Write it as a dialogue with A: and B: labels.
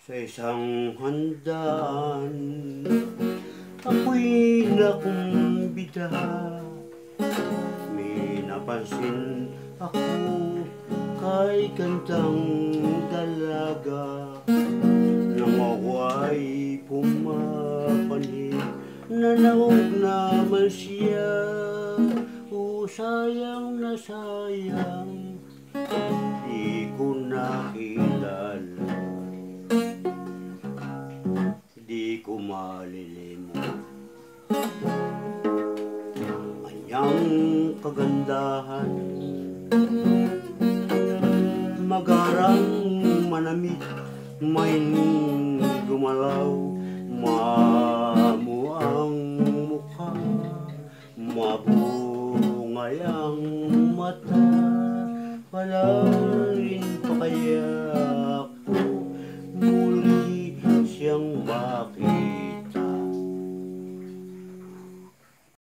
A: Sa isang handaan, ako'y nakumbida. May napansin ako kay gandang dalaga. Nang ako ay pumapanig, nanawag naman siya. O sayang na sayang, di ko nakilala. Di ko malilimot kanyang kagandahan. Magarang manamit, may gumalaw, mamuang mukha, mabungay ang mata. Palarin pa kaya ako muli siyang bakit?